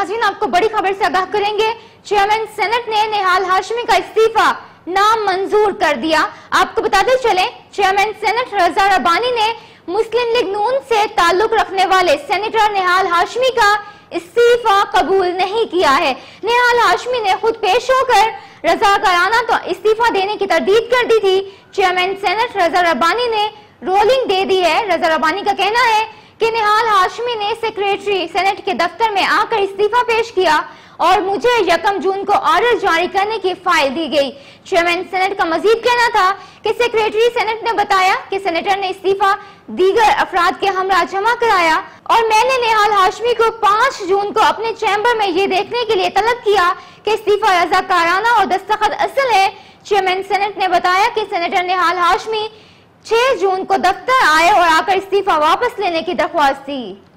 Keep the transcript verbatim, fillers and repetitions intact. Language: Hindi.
नाज़रीन, आपको बड़ी खबर से आगाह करेंगे। चेयरमैन सेनेट ने निहाल हाशमी का इस्तीफा नामंजूर कर दिया। आपको बताते चलें, चेयरमैन सेनेट रजा रब्बानी ने मुस्लिम लीग नून से ताल्लुक रखने वाले सेनेटर निहाल हाशमी का इस्तीफा कबूल नहीं किया है। निहाल हाशमी ने खुद पेश होकर रजाकाराना तो इस्तीफा देने की तरदीद कर दी थी। चेयरमैन सेनेट रजा रब्बानी ने रोलिंग दे दी है। रजा रब्बानी का कहना है कि निहाल हाशमी ने सेक्रेटरी सेनेट के दफ्तर में आकर इस्तीफा पेश किया और मुझे यकम जून को ऑर्डर जारी करने की फाइल दी गई। चेयरमैन सेनेट का मजीद कहना था कि सेक्रेटरी सेनेट ने बताया कि सेनेटर ने इस्तीफा दीगर अफराद के हमरा जमा कराया और मैंने निहाल हाशमी को पाँच जून को अपने चैम्बर में ये देखने के लिए तलब किया कि इस्तीफा रजाकाराना और दस्तखत असल है। चेयरमैन सेनेट ने बताया कि सेनेटर निहाल हाशमी छह जून को दफ्तर आए और आकर इस्तीफा वापस लेने की दरख्वास्त दी।